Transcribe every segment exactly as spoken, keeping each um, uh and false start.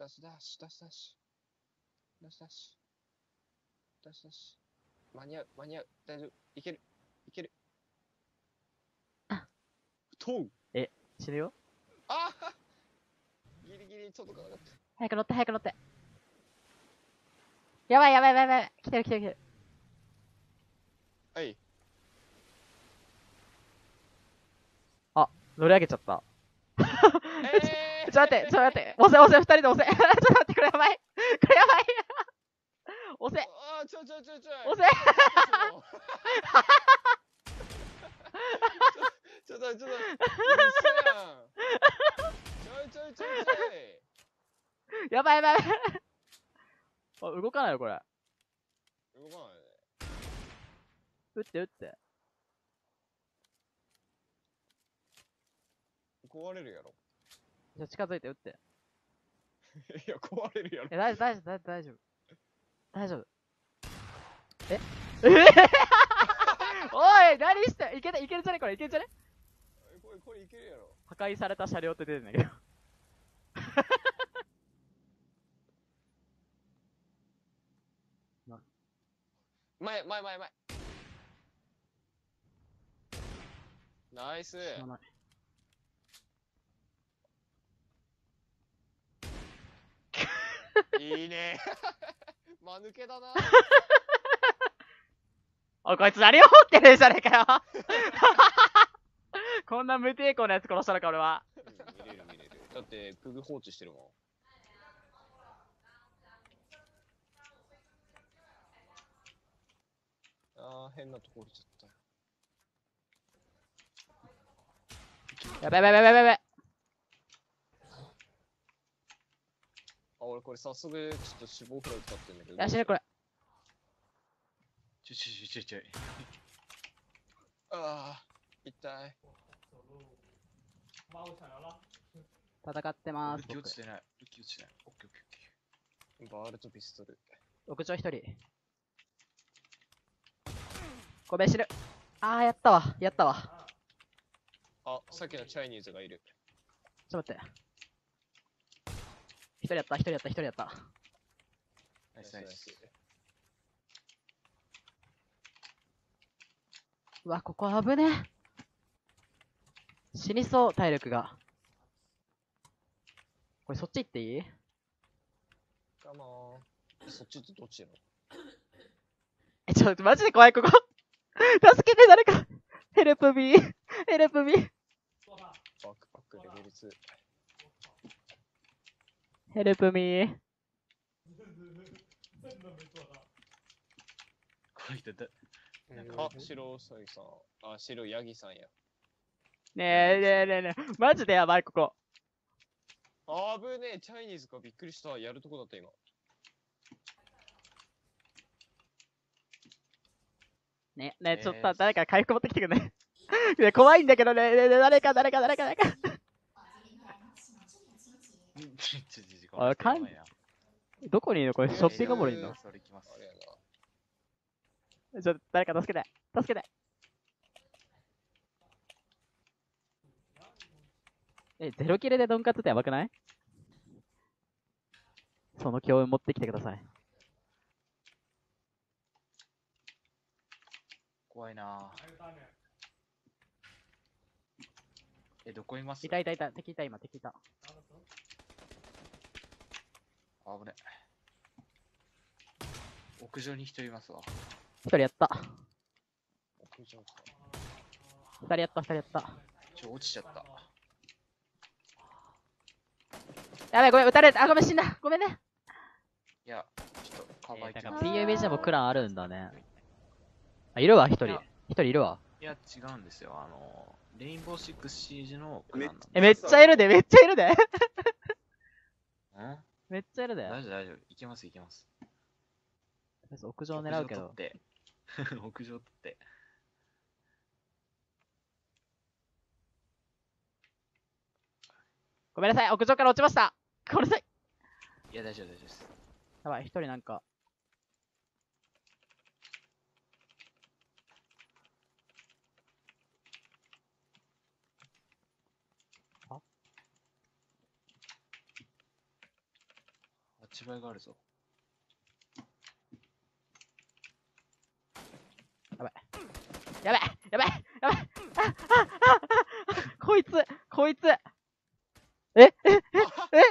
ダッシュダッシュダッシュダッシュダッシュダッシュダッシュダッシュ間に合う間に合う大丈夫いけるいけるトンえ、死ぬよ。 ああギリギリ届かなかった。 早く乗って、早く乗って。やばいやばいやばいやばい。来てる来てる来てる。 はい。 あ、乗り上げちゃった。 えー、 ちょっと待って、ちょっと待って。押せ押せ、二人で押せ。ちょっと待って、これやばい。これやばい。押せ。 あー、ちょちょちょちょ押せ。 ちょっとちょっとちょっと嘘やん。ちょいちょいちょいちょい。 やばいやばいやばい。あ、動かないよこれ。 動かないね。 撃って撃って。 壊れるやろ。 じゃあ近づいて撃って。 いや壊れるやろ。 え、大丈夫大丈夫大丈夫。大丈夫。ええおい、何して、いけた、いけるじゃねこれ、いけるじゃねこれ、これいけるやろ。 破壊された車両って出てんだけど。 前、前、前、前。ナイス。いいね。間抜けだな。 おい、こいつ何を持ってるんじゃねえかよ。こんな無抵抗なやつ殺したのか、俺は。 うん、見れる見れる。だって、プグ放置してるもん。あー、変なとこ降りちゃった。 やべやべやべやべやべ。 あ、俺これ早速、ちょっと死亡フラグ使ってんだけど。 いや、死ね、これ。 ちょちょちょちょちょい。 あー、痛い。 戦ってまーす。 ルキ落ちてない。ルキ落ちてない。オッケーオッケーオッケバールとピストル。 屋上一人。ごめん、死ぬ。あー、やったわ。やったわ。 あ、さっきのチャイニーズがいる。 ちょっと待って。一人やった、一人やった、一人やった。 ー。ナイスナイス。 うわ、ここ危ねえ。死にそう、体力が。これそっち行っていい？ カモン。そっちってどっちやろ？ え、ちょっとマジで怖い、ここ。助けて、誰か。ヘルプミー。ヘルプミー。 バックパックレベルツー。 ヘルプミー。 この人だ。 あ、白うさぎさん。あ、白ヤギさんや。 ねえねえねえねえ。マジでやばい、ここ。 あぶねえ、チャイニーズかびっくりした。やるとこだった今。 ねえ、ねえ、ちょっと誰か回復持ってきてくんね。いや、怖いんだけどね。ねえねえ誰か、誰か、誰か、誰か。あ、かん、どこにいるのこれ、ショッピングモールにいるの？ それ行きます。 あれやな。 ちょっと誰か助けて。助けて。え、ゼロキルでドンカツってやばくない？その強運持ってきてください。 怖いなぁ。え、どこいます？ いたいたいた。敵いた、今、敵いた。 あぶね。屋上に人いますわ。 一人やった。 屋上か。 二人やった、二人やった。 ちょ、落ちちゃった。 やべえ、ごめん、撃たれた。あ、ごめん、死んだ。ごめんね。 いや、ちょっと、カバーいきなんかます。 ピーユービージー もクランあるんだね。あ、いるわ、一人。一人いるわ。 いや、違うんですよ。あの、レインボーシックスシージのクランなんで。 え、めっちゃいるで、めっちゃいるで。 んめっちゃいるで。 大丈夫、大丈夫。いけます、いけます。 屋上狙うけど。 屋上取って。屋上取って。 ごめんなさい、屋上から落ちました。ごめんなさい。 いや、大丈夫、大丈夫です。 やばい、一人なんか。あちばいがあるぞ。 やばい。やばいやばいやばいああああこいつこいつえええええバールやんお前お前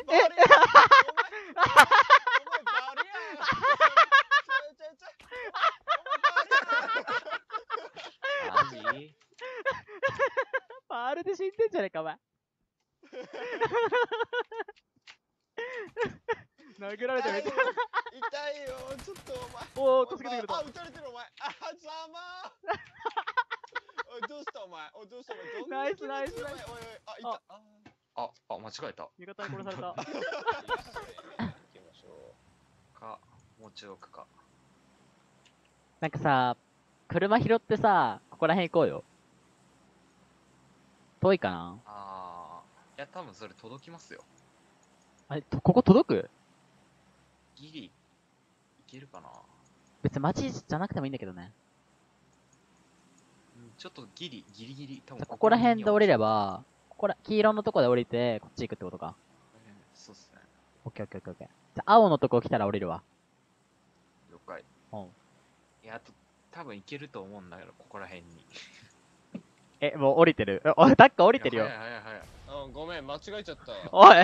バールやんちょちょちょお前バールやんマジバールで死んでんじゃねえか、お前。殴られてめっちゃ。 痛いよちょっとお前おー、助けてくれた。 あ撃たれてるお前あざまおいどうしたお前おいどうしたお前どんな気持ちナイスナイスナイスおいおいあいたああ、あ、間違えた。 味方に殺された。 行きましょか、もうちょい奥か。 なんかさ、車拾ってさ、ここら辺行こうよ。遠いかなあー、いや、多分それ届きますよ。 あれ、とここ届くギリ、いけるかな。 別に街じゃなくてもいいんだけどね。 うん、ちょっとギリ、ギリギリ、多分ここら辺で降りれば。 ば、ここら、黄色のとこで降りて、こっち行くってことか。 えーそうっすね。 オッケーオッケーオッケーオッケー。じゃあ、青のとこ来たら降りるわ。 了解。 うん。 いや、あと、多分いけると思うんだけど、ここら辺に。 え、もう降りてる。えおい、タッカー降りてるよい。や早い早い早い。 ううんごめん間違えちゃったおい、 間違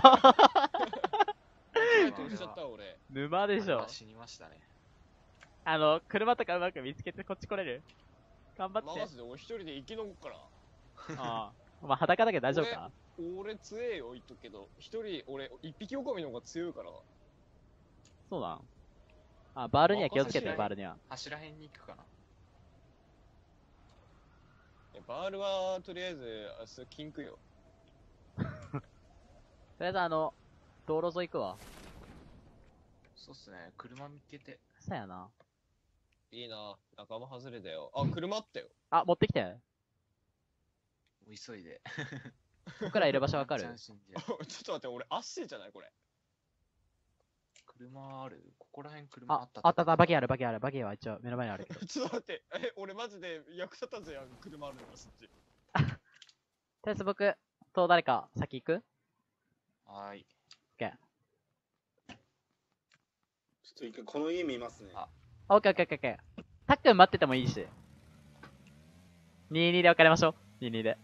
えて押しちゃった俺沼でしょこれは。死にましたね。 あの、車とかうまく見つけてこっち来れる頑張ってマ。ジで俺一人で生き残っからああ。まあ、裸だけど大丈夫か俺強えよ言っとくけど一人俺一匹狼の方が強いからそうなんあ、バールには気をつけて、 任せしないバールには。 柱辺に行くかな。 えバールはとりあえずあそキンクよとりあえずあの、道路沿い行くわ。 そうっすね、車見つけて。 そうやな。 いいな仲間外れだよあ車あったよあ、持ってきて。 もう急いで。 僕らいる場所わかるワンチャン死んじゃうちょっと待って俺アッシーじゃないこれ車あるここら辺車ああっ、たあったあった、バギーある、バギーある、バギーは一応目の前にあるけど。とりちょっと待ってえ俺マジで役立たずやん車あるのがそっちあえず僕と誰か先行くはーい。 ちょっと一回この家見ますね。 あオッケーオッケーオッケーオッケー。タックン待っててもいいし。にたいにで分かれましょう。にたいにで。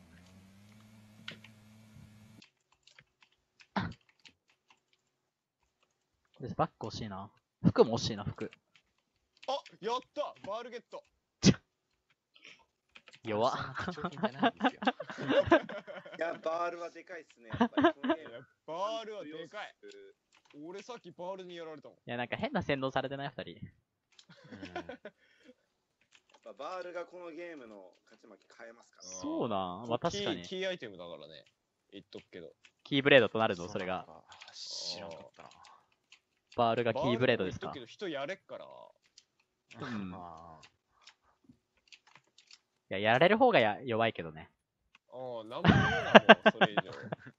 でバッグ欲しいな。服も欲しいな、服。 あやったバールゲット弱っ。 貴重品じゃないんですよ。 いや、バールはでかいっすね。やっぱりこのゲームいやバールはでかい俺さっきバールにやられたもんいや、なんか変な洗脳されてない二人。 やっぱバールがこのゲームの勝ち負け変えますからね。 そうなんまあ確かにキー。キーアイテムだからね言っとくけどキーブレードとなあるの、それが。。 うなんだ知らんかったな。 バールがキーブレードですかバール言っとくけど人やれっからうんあいや、やられる方がや弱いけどね。 ああなんも言うなもうそれ以上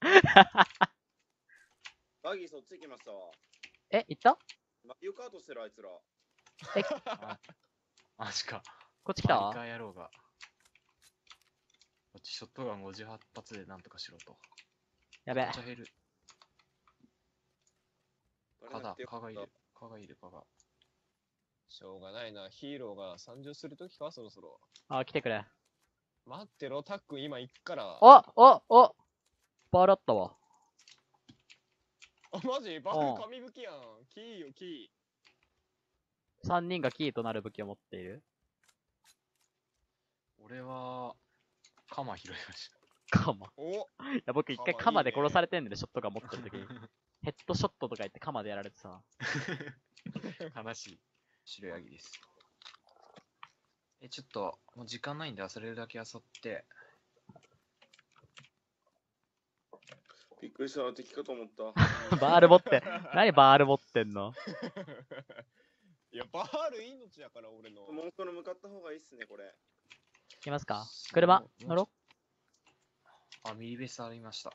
バギーそっち行きましたわ。 え、行ったマリオカートしてるあいつら。 ーマジか。 こっち来たマリカ野郎が。こっちショットガンごじゅうはち発でなんとかしろと。 やべめっちゃ減る。蚊だ、蚊がいる。蚊がいる、蚊が。 しょうがないなヒーローが参上するときかそろそろあ、来てくれ。 待ってろタックン今行くからおおおバールあったわ。 あマジバール紙吹きやんキーよキ三人がキーとなる武器を持っている。 俺は、カマ拾いました。 カマ。 ーおいや、僕一回カマカマでいいね殺されてんだよ、ショットガン持ってる時に。ヘッドショットとか言ってカマでやられてさ。 悲しい。白ヤギです。え、ちょっと、もう時間ないんで遊れるだけ遊って。 びっくりした。敵かと思った。 バール持って、何バール持ってんのいやバール命やから俺のモンストロ向かった方がいいっすね、これ。 行きますか車乗ろあ、ミリベースありました。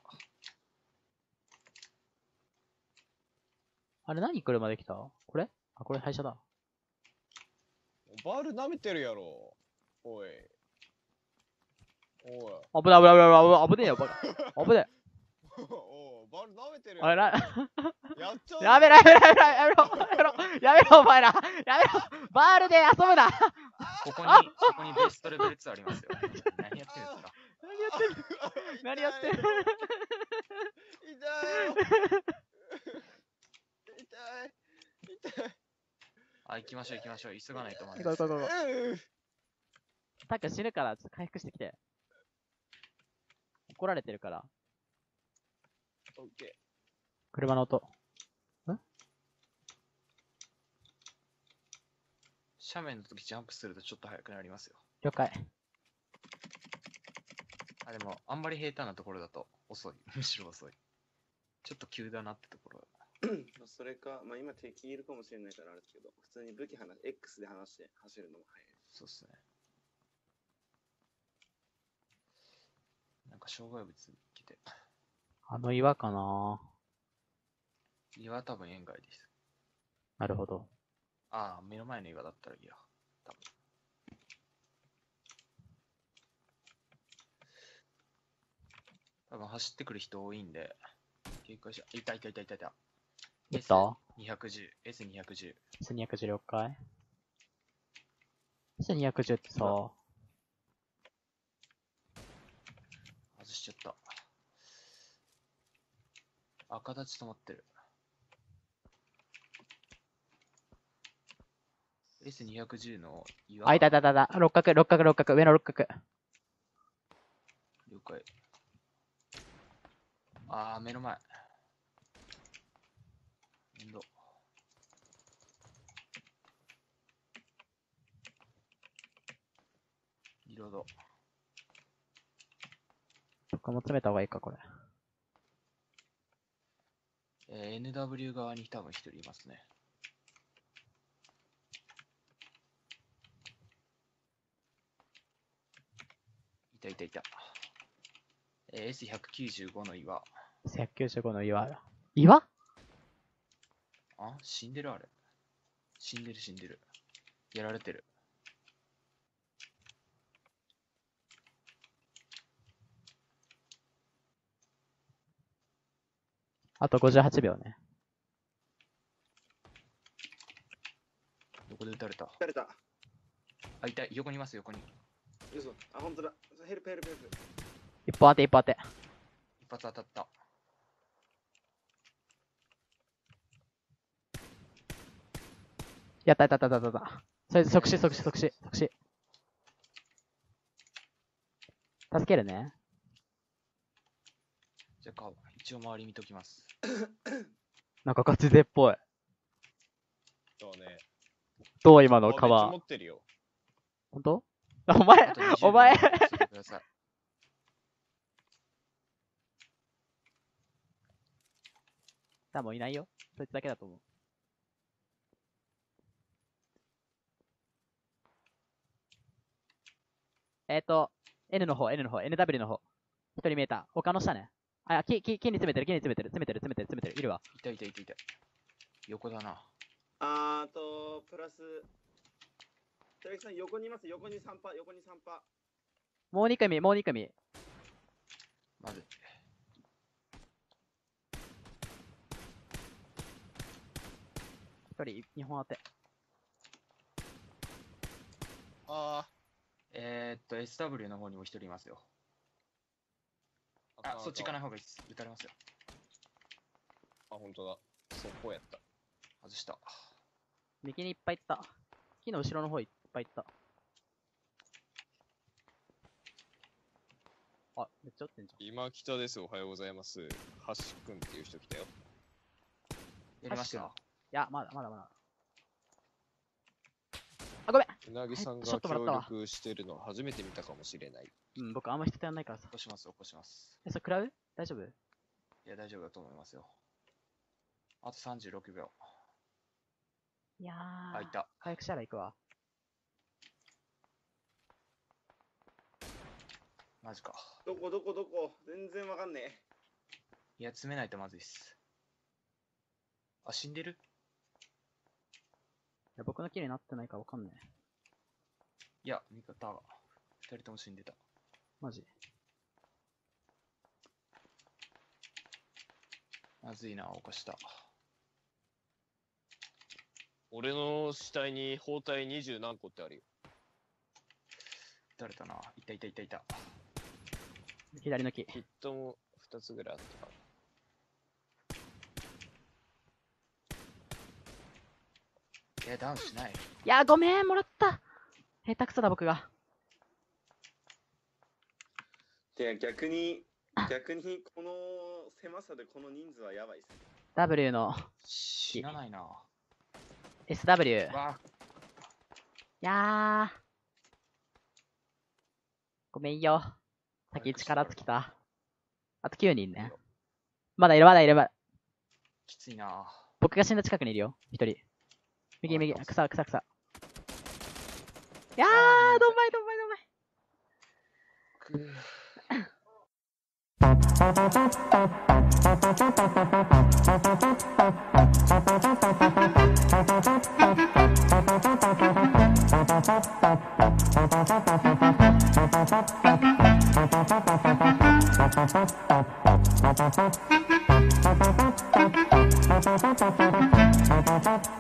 あれ何車できたこれあ、これ廃車だ。 バール舐めてるやろおいおい危ない危ない危ない危ねえよ、バカ。危ねえ。 おいバール舐めてるやろあれな、 ややっちゃうやめろやめろやめろやめろやめろやめろお前らやめろバールで遊ぶなここに、ここにベーストレベルツーありますよ。何やってるんですか？ 何やってる何やってる痛い痛い痛い。 あ、行きましょう行きましょう。急がないとまずい行こう行こう行こううんタック死ぬからちょっと回復してきて怒られてるからオッケ車の音斜面の時ジャンプするとちょっと速くなりますよ。 了解あ、でも、あんまり平坦なところだと遅い。むしろ遅い。ちょっと急だなってところ。 それか、まあ今敵いるかもしれないからあれですけど、普通に武器話、X で話して走るのも早い。 そうっすね。なんか障害物来て。 あの岩かな岩は多分円外です。 なるほどああ、目の前の岩だったらいいや。多分。多分走ってくる人多いんで、警戒し、いたいたいたいたいた。 いたにひゃくじゅう、エスにひゃくじゅう。 エスにひゃくじゅう 了解 エスにひゃくじゅう ってさ外しちゃった。赤立ち止まってる。エスにひゃくじゅう の岩。 あいたいたいたいた六角六角六角上の六角了解。あー、目の前。面倒。リロード。 そっかも詰めた方がいいかこれえー、エヌダブリュー 側に多分一人いますね。いたいたいた。えー、エスひゃくきゅうじゅうご の岩。 エスひゃくきゅうじゅうごの岩岩あ、死んでるあれ。死んでる死んでる。やられてる。 あとごじゅうはちびょうねどこで撃たれた？ 撃たれた。 あ、いたい。横にいます横に。 嘘。あ、本当だ。ヘルプヘルプヘルプ。 一本当て一本当て一発当たった。 やったやったやったやったやったそれで即死即死即死即死助けるねじゃあ、一応周り見ときます。 なんかガチ勢っぽいそうね。 どう今のあめっちゃ川持ってるよ。 本当あお前あとにじゅうびょうお前ついてください。 多分いないよそいつだけだと思うえっ、ー、と N の方 N の方 エヌダブリュー の方一人見えた他の下ねあ木木木に詰めてる木に詰めてる詰めてる詰めてる詰めてるいるわいたいたいたいた。横だな。 あーと、プラス、寺木さん横にいます。横にさんパ、横にさんパ。 もうに組もうに組まずい。 一人にほん当てあえー、っと、エスダブリュー の方にも一人いますよ。 あ。 あ、そっち行かないい。 方がいいです。撃たれますよ。 あ、本当だ。そこやった。 外した。 右にいっぱいいった木の後ろの方いっぱいいったあめっちゃ撃ってんじゃん今北です。おはようございます。ハシ君っていう人来たよ。 やりました。 いやまだまだまだあごめんうなぎさんがちょっともら協ったわ力してるの初めて見たかもしれない。 うん僕あんま人とやんないからさ起こします、起こします。 えそれ食らう大丈夫いや、大丈夫だと思いますよ。あとさんじゅうろくびょいやう。 ーあ、いた。 回復したら行くわマジか。 どこどこどこ全然わかんねえ。 いや、詰めないとまずいっす。あ、死んでる？ いや僕のキルになってないからわかんねえいや、味方が。二人とも死んでた。 マジまずいな、起こした。 俺の死体に包帯二十何個ってあるよ。 誰だな。いたいたいたいた。 左の木。 ヒットも二つぐらいあったから。 いや、ダウンしない。 いや、ごめん、もらった。下手くそだ、僕が。 で、逆に、逆にこの狭さでこの人数はやばいっすね。 ダブリュー の死なないな。 エスダブリュー。 わいやー。ごめんよ。先力尽きた。あときゅうにんね。まだいる、まだいる、まだ。 きついな。 僕が死んだ近くにいるよ。一人。右、右、草、草、草。いやー、どんまい、どんまい、どんまい。 くー Thank you.